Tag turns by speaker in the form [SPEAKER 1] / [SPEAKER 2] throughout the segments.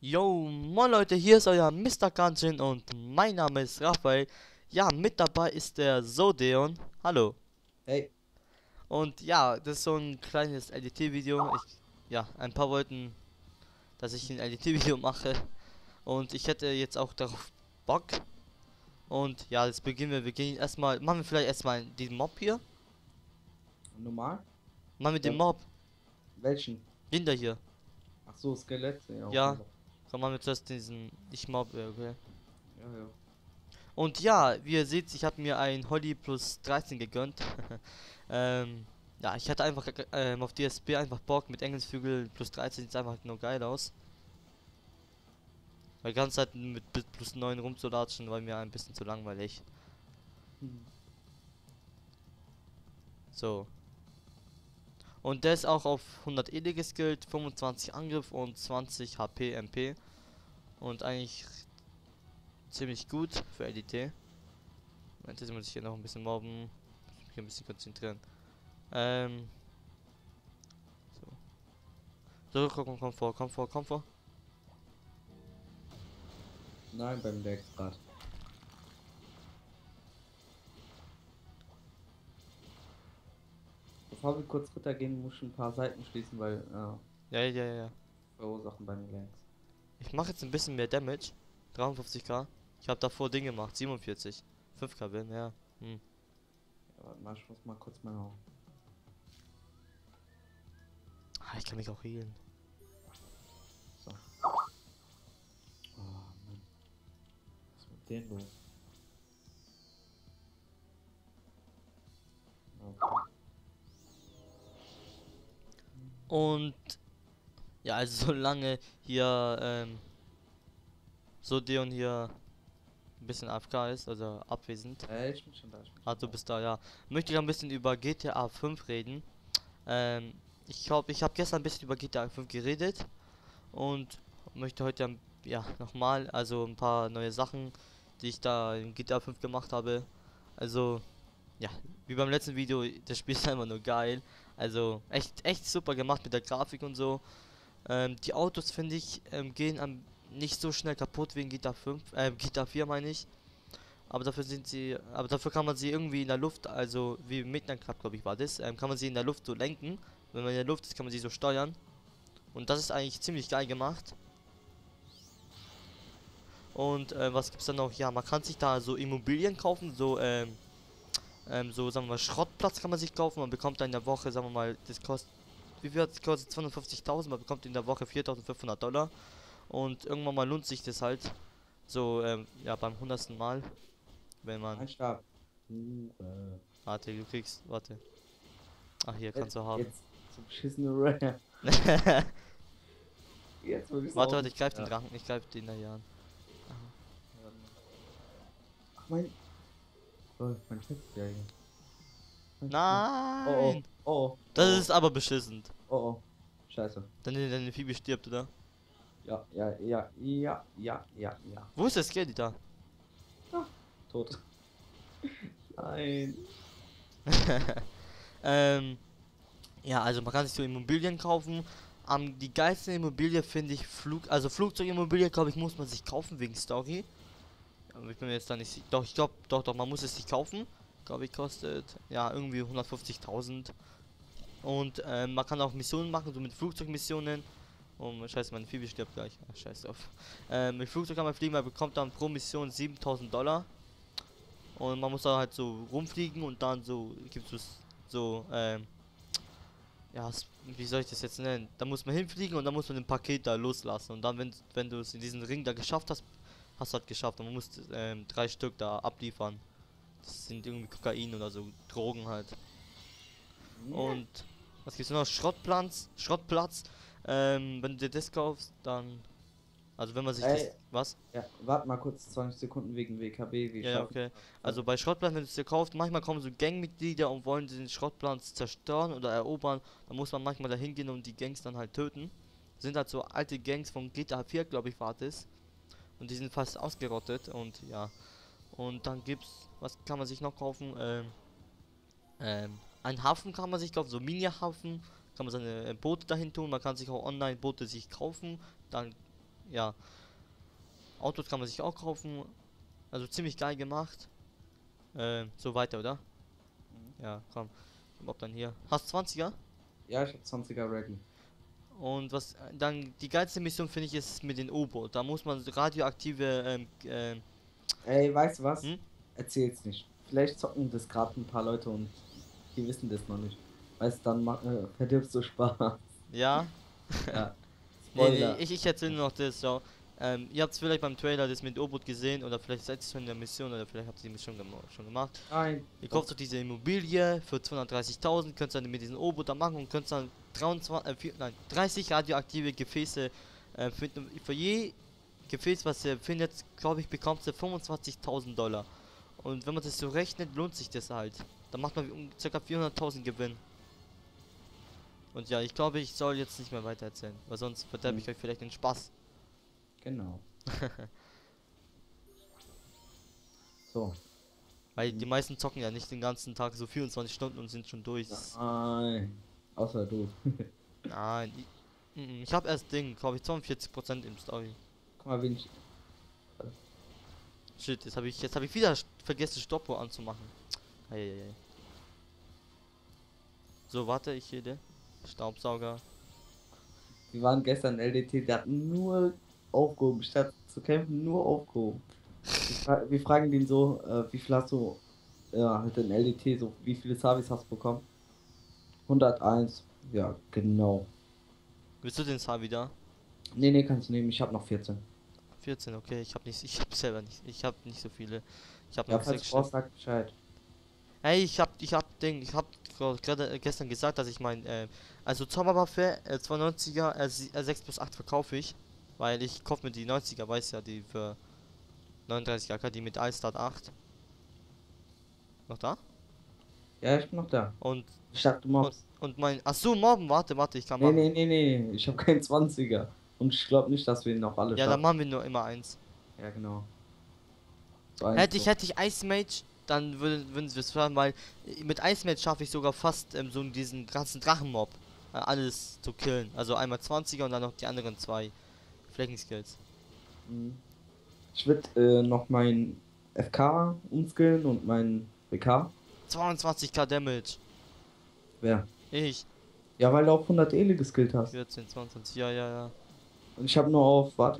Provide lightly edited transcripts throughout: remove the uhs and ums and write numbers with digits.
[SPEAKER 1] Yo, moin Leute, hier ist euer Mr. Ganjin und mein Name ist Raphael. Ja, mit dabei ist der Sodeon. Hallo.
[SPEAKER 2] Hey,
[SPEAKER 1] Und ja, das ist so ein kleines LDT-Video. Ja, ein paar wollten, dass ich ein LDT-Video mache. Und ich hätte jetzt auch darauf Bock. Und ja, jetzt beginnen wir. Wir gehen erstmal, machen wir vielleicht erstmal den Mob hier.
[SPEAKER 2] normal?
[SPEAKER 1] Machen wir den
[SPEAKER 2] Ja.
[SPEAKER 1] Mob.
[SPEAKER 2] Welchen?
[SPEAKER 1] Den da hier.
[SPEAKER 2] Ach so, Skelett. Ja, okay.
[SPEAKER 1] Ja, komm, machen wir zuerst diesen, nicht Mob, okay.
[SPEAKER 2] Ja, ja.
[SPEAKER 1] Und ja, wie ihr seht, ich habe mir ein Holly plus 13 gegönnt. ähm, ja, ich hatte einfach auf DSP einfach Bock mit Engelsflügel plus 13 sieht einfach nur geil aus. Weil die ganze Zeit mit plus 9 rumzulatschen war mir ein bisschen zu langweilig.
[SPEAKER 2] Hm.
[SPEAKER 1] So. Und der ist auch auf 100 Ede geskillt, 25 Angriff und 20 HP MP. Und eigentlich ziemlich gut für LDT. Moment, jetzt muss ich hier noch ein bisschen mobben. Muss mich hier ein bisschen konzentrieren. So. So, komm vor.
[SPEAKER 2] Nein, beim Lex grad. Bevor wir kurz runtergehen, muss ich ein paar Seiten schließen, weil
[SPEAKER 1] Ja.
[SPEAKER 2] verursachen beim Lex.
[SPEAKER 1] Ich mache jetzt ein bisschen mehr Damage. 53k. Ich habe davor Dinge gemacht. 47. 5k bin, ja. Hm.
[SPEAKER 2] Ja, warte mal, ich muss mal kurz mal.
[SPEAKER 1] Ah, ich kann mich auch healen.
[SPEAKER 2] So. Oh Mann. Was ist mit denen los? Okay.
[SPEAKER 1] Und ja, also solange hier so Deon hier ein bisschen AFK ist, also abwesend.
[SPEAKER 2] Ich bin schon da, ich bin
[SPEAKER 1] Ah,
[SPEAKER 2] schon
[SPEAKER 1] du
[SPEAKER 2] da.
[SPEAKER 1] bist da, ja. Möchte ich ein bisschen über GTA 5 reden. Ich glaube, ich habe gestern ein bisschen über GTA 5 geredet und möchte heute ja nochmal, also ein paar neue Sachen, die ich da in GTA 5 gemacht habe. Also, ja, wie beim letzten Video, das Spiel ist einfach nur geil. Also, echt super gemacht mit der Grafik und so. Die Autos, finde ich, gehen nicht so schnell kaputt wie in GTA 5, GTA 4 meine ich. Aber dafür kann man sie irgendwie in der Luft, also wie im Midnight Club, glaube ich, war das, kann man sie in der Luft so lenken. Wenn man in der Luft ist, kann man sie so steuern. Und das ist eigentlich ziemlich geil gemacht. Und was gibt's dann noch? Ja, man kann sich da so Immobilien kaufen, so sagen wir mal Schrottplatz kann man sich kaufen. Man bekommt da in der Woche, sagen wir mal, das kostet, wie viel hat es kostet? 250.000, man bekommt in der Woche 4.500 $. Und irgendwann mal lohnt sich das halt. So, ja, beim 100. Mal, wenn man,
[SPEAKER 2] Ein Stab.
[SPEAKER 1] warte, du kriegst, warte. Ach, hier kannst
[SPEAKER 2] Jetzt,
[SPEAKER 1] du haben.
[SPEAKER 2] jetzt zum beschissene Rare. Jetzt würde ich
[SPEAKER 1] Warte,
[SPEAKER 2] auch.
[SPEAKER 1] ich greif den
[SPEAKER 2] Ja.
[SPEAKER 1] Drachen, ich greif den da hier an.
[SPEAKER 2] Ach mein. Oh, mein Chef ist ja hier. Oh
[SPEAKER 1] Nein!
[SPEAKER 2] oh. Oh
[SPEAKER 1] Das
[SPEAKER 2] oh.
[SPEAKER 1] ist aber beschissend.
[SPEAKER 2] Oh oh. Scheiße.
[SPEAKER 1] Deine Phoebe stirbt, oder?
[SPEAKER 2] Ja.
[SPEAKER 1] Wo ist der Skelly da?
[SPEAKER 2] Ah, tot. Nein.
[SPEAKER 1] ähm, ja, also man kann sich so Immobilien kaufen. Die geilste Immobilie finde ich also Flugzeugimmobilie, glaube ich, muss man sich kaufen wegen Story. Aber ich bin mir jetzt da nicht doch, ich glaube, doch, man muss es sich kaufen. Glaube ich, kostet ja irgendwie 150.000. Und man kann auch Missionen machen, so mit Flugzeugmissionen. Oh, scheiße, meine Phoebe stirbt gleich. Ach, scheiße auf. Mit Flugzeug kann man fliegen, man bekommt dann pro Mission 7.000 $. Und man muss da halt so rumfliegen und dann so gibt es so, ja, wie soll ich das jetzt nennen? Da muss man hinfliegen und dann muss man ein Paket da loslassen. Und dann, wenn du es in diesen Ring da geschafft hast, hast du halt geschafft. Und man muss 3 Stück da abliefern. Das sind irgendwie Kokain oder so, Drogen halt.
[SPEAKER 2] Ja.
[SPEAKER 1] Und was gibt's noch? Schrottplatz. Wenn du dir das kaufst, dann. Also wenn man sich das.
[SPEAKER 2] Ey,
[SPEAKER 1] Was?
[SPEAKER 2] ja, warte mal kurz 20 Sekunden wegen WKB, wie
[SPEAKER 1] Ja,
[SPEAKER 2] schaffen
[SPEAKER 1] okay.
[SPEAKER 2] wir das?
[SPEAKER 1] Also bei Schrottplatz, wenn du es dir kaufst, manchmal kommen so Gangmitglieder und wollen den Schrottplatz zerstören oder erobern. Da muss man manchmal da hingehen und die Gangs dann halt töten. Sind halt so alte Gangs von GTA 4, glaube ich, war das. Und die sind fast ausgerottet und ja. Und dann gibt's, was kann man sich noch kaufen? Einen Hafen kann man sich kaufen, so Mini-Hafen. Kann man seine Boote dahin tun. Man kann sich auch online Boote sich kaufen. Dann ja, Autos kann man sich auch kaufen. Also ziemlich geil gemacht. So weiter, oder? Ja, komm. Ob dann hier. Hast 20er?
[SPEAKER 2] Ja, ich hab 20er ready.
[SPEAKER 1] Und was dann die geilste Mission finde ich ist mit den U-Boot. Da muss man radioaktive
[SPEAKER 2] Ey, weißt du was?
[SPEAKER 1] hm?
[SPEAKER 2] Erzähl's nicht. Vielleicht zocken das gerade ein paar Leute und die wissen das noch nicht. Weißt du, dann verdirbst du Spaß.
[SPEAKER 1] Ja.
[SPEAKER 2] Ja,
[SPEAKER 1] Nee,
[SPEAKER 2] Spoiler.
[SPEAKER 1] ich erzähle nur noch das, so. Ihr habt es vielleicht beim Trailer das mit U-Boot gesehen oder vielleicht seid ihr schon in der Mission oder vielleicht habt ihr die Mission schon gemacht.
[SPEAKER 2] Nein.
[SPEAKER 1] Ihr kauft euch diese Immobilie für 230.000, könnt dann mit diesem U-Boot da machen und könnt dann 30 radioaktive Gefäße finden. Für je Gefäß, was ihr findet, glaube ich, bekommt ihr 25.000 Dollar. Und wenn man das so rechnet, lohnt sich das halt. Dann macht man ca. 400.000 Gewinn. Und ja, ich glaube, ich soll jetzt nicht mehr weiter erzählen, weil sonst verderbe ich euch vielleicht den Spaß.
[SPEAKER 2] Genau. So.
[SPEAKER 1] Weil die meisten zocken ja nicht den ganzen Tag so 24 Stunden und sind schon durch.
[SPEAKER 2] Nein. Außer du.
[SPEAKER 1] Nein, ich habe erst Ding, glaube ich, 42% im Story.
[SPEAKER 2] Guck mal, wen ich.
[SPEAKER 1] Shit, jetzt habe ich wieder vergessen, Stoppuhr anzumachen. Eieiei. So, warte, ich hier den Staubsauger.
[SPEAKER 2] Wir waren gestern LDT, der hat nur aufgehoben, statt zu kämpfen, nur aufgehoben. Wir fragen den so, wie viel hast du, ja, halt in LDT, so, wie viele Savis hast du bekommen? 101, ja, genau.
[SPEAKER 1] Willst du den Saar wieder?
[SPEAKER 2] Nee, kannst du nehmen, ich habe noch 14.
[SPEAKER 1] 14, okay, ich habe selber nicht, ich habe nicht so viele. Ich habe
[SPEAKER 2] Ja,
[SPEAKER 1] noch
[SPEAKER 2] falls
[SPEAKER 1] 6
[SPEAKER 2] du
[SPEAKER 1] Stück.
[SPEAKER 2] brauchst, sag Bescheid.
[SPEAKER 1] Hey, ich hab gerade gestern gesagt, dass ich also Zauberwaffe, 92er, R6 plus 8 verkaufe ich, weil ich kaufe mir die 90er, weiß ja, die für 39 AK, die mit Allstart 8. Noch da?
[SPEAKER 2] Ja, ich bin noch da.
[SPEAKER 1] Und,
[SPEAKER 2] Ich dachte, du mobst.
[SPEAKER 1] und mein, ach so, morgen, warte, ich kann
[SPEAKER 2] Nee,
[SPEAKER 1] machen.
[SPEAKER 2] ich habe keinen 20er. Und ich glaube nicht, dass wir ihn noch alle
[SPEAKER 1] Ja, dann
[SPEAKER 2] schaffen.
[SPEAKER 1] machen wir nur immer eins.
[SPEAKER 2] Ja, genau. So eins
[SPEAKER 1] Hätte ich Ice Mage, dann würden sie es fahren, weil mit Ice Mage schaffe ich sogar fast so diesen ganzen Drachenmob alles zu killen. Also einmal 20er und dann noch die anderen zwei Fleckenskills.
[SPEAKER 2] Mhm. Ich würde noch mein FK umskillen und mein BK.
[SPEAKER 1] 22k Damage.
[SPEAKER 2] Wer?
[SPEAKER 1] Ich.
[SPEAKER 2] Ja, weil du auf 100 Ele geskillt hast.
[SPEAKER 1] 14, 22, ja.
[SPEAKER 2] Und ich habe nur auf, warte,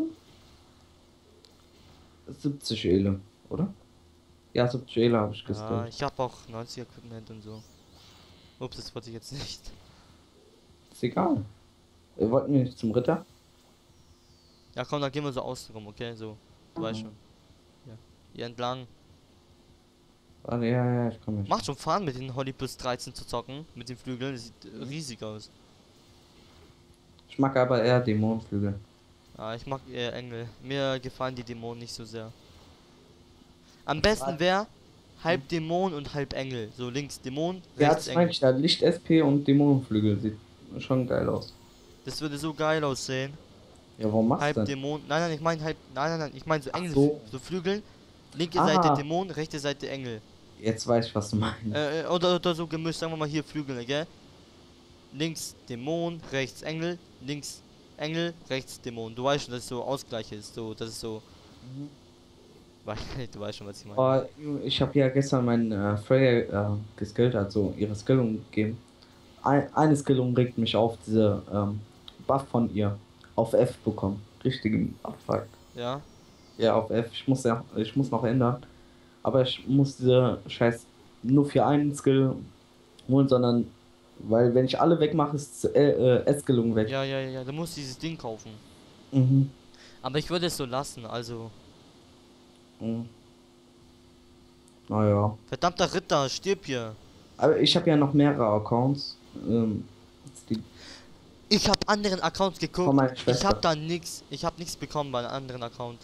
[SPEAKER 2] 70 Ele, oder? Ja, 70 Ele habe ich
[SPEAKER 1] Ja,
[SPEAKER 2] geskillt.
[SPEAKER 1] ich habe auch 90 Equipment und so. Ups, das wollte ich jetzt nicht.
[SPEAKER 2] Ist egal. Wir wollten nicht zum Ritter.
[SPEAKER 1] Ja, komm, dann gehen wir so außen rum, okay? So, du weißt schon. Ja. Hier entlang.
[SPEAKER 2] Warte, ja, ich komme nicht.
[SPEAKER 1] Macht schon Fun mit den Holly plus 13 zu zocken. Mit den Flügeln. Das sieht riesig aus.
[SPEAKER 2] Ich mag aber eher Dämonenflügel.
[SPEAKER 1] Ah, ich mag eher Engel. Mir gefallen die Dämonen nicht so sehr. Am besten wäre halb Dämon und halb Engel. So links Dämon,
[SPEAKER 2] Ja,
[SPEAKER 1] rechts
[SPEAKER 2] das meine
[SPEAKER 1] Engel.
[SPEAKER 2] ich da. Licht-SP und Dämonenflügel. Sieht schon geil aus.
[SPEAKER 1] Das würde so geil aussehen.
[SPEAKER 2] Ja, warum machst
[SPEAKER 1] Halb
[SPEAKER 2] du denn?
[SPEAKER 1] Dämon. Nein, ich meine halb. Nein, ich meine so
[SPEAKER 2] Ach
[SPEAKER 1] Engel.
[SPEAKER 2] so.
[SPEAKER 1] So Flügeln. Linke Seite
[SPEAKER 2] Ah,
[SPEAKER 1] Dämon, rechte Seite Engel.
[SPEAKER 2] jetzt weiß ich, was du meinst.
[SPEAKER 1] Oder so gemischt, sagen wir mal hier Flügel, gell? Links Dämon, rechts Engel, links Engel, rechts Dämon. Du weißt schon, dass es so Ausgleich ist. So, das ist so. Du weißt schon, was ich meine.
[SPEAKER 2] Oh, ich habe ja gestern meinen Freya geskillt, also ihre Skillung gegeben. Eine Skillung regt mich auf, diese Buff von ihr auf F bekommen. Richtigen Abfuck.
[SPEAKER 1] Ja.
[SPEAKER 2] Ja, auf F. Ich muss noch ändern. Aber ich muss diese Scheiß nur für einen Skill holen, sondern weil wenn ich alle wegmache, ist S-Skillung weg.
[SPEAKER 1] Ja. Du musst dieses Ding kaufen.
[SPEAKER 2] Mhm.
[SPEAKER 1] Aber ich würde es so lassen, also.
[SPEAKER 2] Mhm. Naja.
[SPEAKER 1] Verdammter Ritter, stirb hier.
[SPEAKER 2] Aber ich habe ja noch mehrere Accounts. Die
[SPEAKER 1] Ich habe anderen Accounts
[SPEAKER 2] von
[SPEAKER 1] geguckt.
[SPEAKER 2] meiner
[SPEAKER 1] Ich
[SPEAKER 2] Schwester.
[SPEAKER 1] habe da nix. Ich habe nichts bekommen bei einem anderen Account.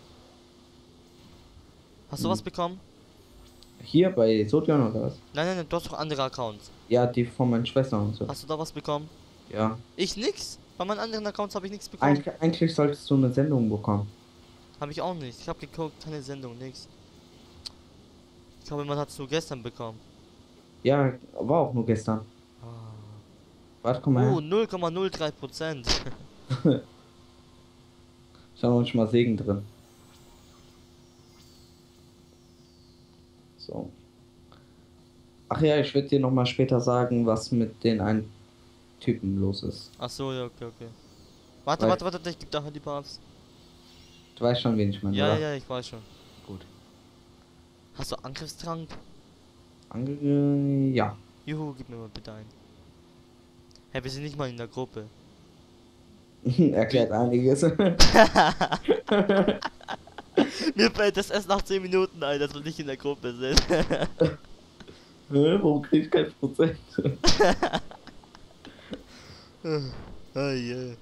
[SPEAKER 1] Hast du was bekommen?
[SPEAKER 2] Hier bei Sodion oder was?
[SPEAKER 1] Nein, du hast doch andere Accounts.
[SPEAKER 2] Ja, die von meinen Schwestern und so.
[SPEAKER 1] Hast du da was bekommen?
[SPEAKER 2] Ja.
[SPEAKER 1] Ich nix. Bei meinen anderen Accounts habe ich nichts bekommen.
[SPEAKER 2] Eigentlich solltest du eine Sendung bekommen.
[SPEAKER 1] Habe ich auch nicht. Ich habe geguckt, keine Sendung, nix. Ich glaube, man hat es nur gestern bekommen.
[SPEAKER 2] Ja, war auch nur gestern.
[SPEAKER 1] Ah.
[SPEAKER 2] Warte, komm mal
[SPEAKER 1] Oh,
[SPEAKER 2] her.
[SPEAKER 1] 0,03%.
[SPEAKER 2] Ist auch manchmal Segen drin. So. Ach ja, ich werde dir nochmal später sagen, was mit den einen Typen los ist.
[SPEAKER 1] Ach so, ja, okay, okay. Warte,
[SPEAKER 2] Weil
[SPEAKER 1] warte, warte, ich geb da halt die Parts.
[SPEAKER 2] du weißt schon, wen ich meine,
[SPEAKER 1] Ja, ja,
[SPEAKER 2] oder?
[SPEAKER 1] ja, ich weiß schon.
[SPEAKER 2] Gut.
[SPEAKER 1] Hast du Angriffstrank?
[SPEAKER 2] Ja.
[SPEAKER 1] Juhu, gib mir mal bitte ein. Hey, wir sind nicht mal in der Gruppe.
[SPEAKER 2] Erklärt einiges.
[SPEAKER 1] Mir fällt das erst nach 10 Minuten ein, dass wir nicht in der Gruppe sind.
[SPEAKER 2] Warum krieg ich kein Prozent?
[SPEAKER 1] Oh yeah.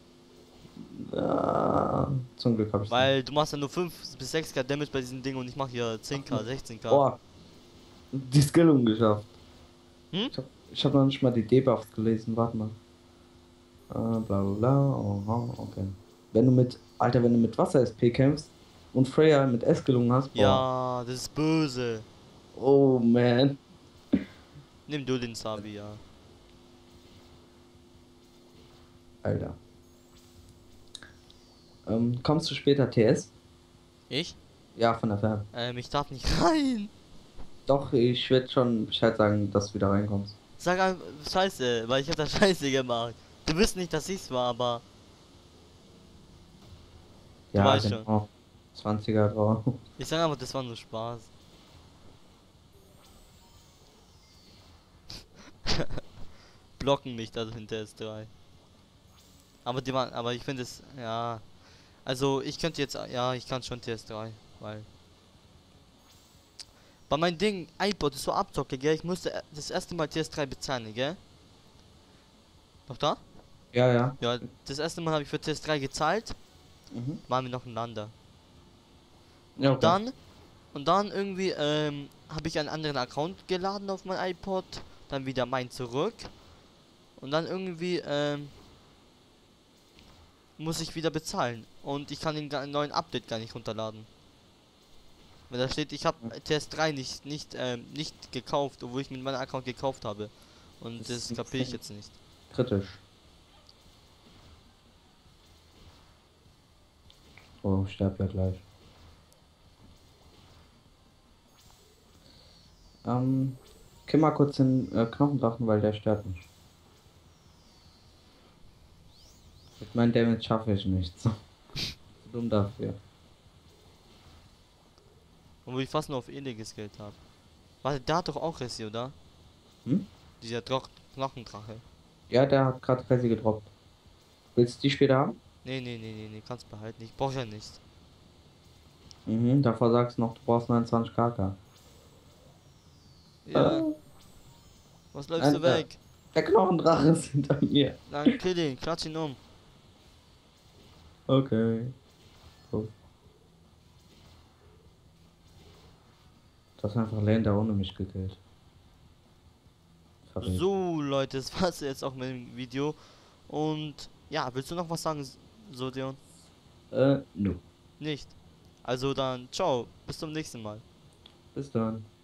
[SPEAKER 2] Ah, zum Glück habe ich
[SPEAKER 1] Weil du machst ja nur 5 bis 6k Damage bei diesem Ding und ich mache hier 10k, 16k.
[SPEAKER 2] Oh, die Skillung geschafft.
[SPEAKER 1] Hm?
[SPEAKER 2] Ich hab noch nicht mal die Debuffs gelesen, warte mal. Bla bla bla, oha, okay. Alter, wenn du mit Wasser-SP kämpfst und Freya mit S-Gelungen hast, boah.
[SPEAKER 1] Ja, das ist böse.
[SPEAKER 2] Oh man.
[SPEAKER 1] Nimm du den Sabi, ja.
[SPEAKER 2] Alter. Kommst du später TS?
[SPEAKER 1] Ich?
[SPEAKER 2] Ja, von der Fern.
[SPEAKER 1] Ich darf nicht rein.
[SPEAKER 2] Doch, ich werde schon Bescheid sagen, dass du wieder reinkommst.
[SPEAKER 1] Sag einfach Scheiße, weil ich hab da Scheiße gemacht. Du wirst nicht, dass ich's war, aber du
[SPEAKER 2] Ja,
[SPEAKER 1] weißt schon.
[SPEAKER 2] genau. 20er drauf.
[SPEAKER 1] Ich sag einfach, das war nur Spaß. Blocken mich da hinter S3. Aber die waren, aber ich finde es, ja. Also ich könnte jetzt, ja, ich kann schon TS3, weil. Bei meinem Ding, iPod ist so abzocke, gell? Ich musste das erste Mal TS3 bezahlen, gell? Noch da?
[SPEAKER 2] Ja, ja.
[SPEAKER 1] Ja, das erste Mal habe ich für TS3 gezahlt,
[SPEAKER 2] Mhm.
[SPEAKER 1] waren wir noch einander.
[SPEAKER 2] Ja,
[SPEAKER 1] Und
[SPEAKER 2] okay.
[SPEAKER 1] dann irgendwie, habe ich einen anderen Account geladen auf mein iPod, dann wieder meinen zurück. Und dann irgendwie, muss ich wieder bezahlen. Und ich kann den neuen Update gar nicht runterladen. Weil da steht, ich habe TS3 nicht gekauft, obwohl ich mit meinem Account gekauft habe. Und
[SPEAKER 2] Das
[SPEAKER 1] das
[SPEAKER 2] ist
[SPEAKER 1] kapiere ich jetzt nicht.
[SPEAKER 2] kritisch. Oh, ich sterb ja gleich. Kill mal kurz den Knochendrachen, weil der stört mich. Mit meinem Damage schaffe ich nichts. Zu dumm dafür.
[SPEAKER 1] Obwohl ich fast nur auf Ele geskillt habe. Warte, der hat doch auch Ressi, oder?
[SPEAKER 2] Hm?
[SPEAKER 1] Dieser Knochendrache.
[SPEAKER 2] Ja, der hat gerade Resi gedroppt. Willst du die später haben?
[SPEAKER 1] Nee, kannst behalten. Ich brauche ja nichts.
[SPEAKER 2] Mhm, davor sagst du noch, du brauchst 29 KK.
[SPEAKER 1] Ja, was läufst du
[SPEAKER 2] Alter,
[SPEAKER 1] weg?
[SPEAKER 2] der Knochendrache ist hinter mir.
[SPEAKER 1] Nein, kill ihn, klatsch ihn um.
[SPEAKER 2] Okay. Gut. Das ist einfach Lane, der ohne mich gekillt. Verrückt.
[SPEAKER 1] So, Leute, das war's jetzt auch mit dem Video. Und ja, willst du noch was sagen, Sodion?
[SPEAKER 2] No.
[SPEAKER 1] Nicht. Also dann, ciao, bis zum nächsten Mal.
[SPEAKER 2] Bis dann.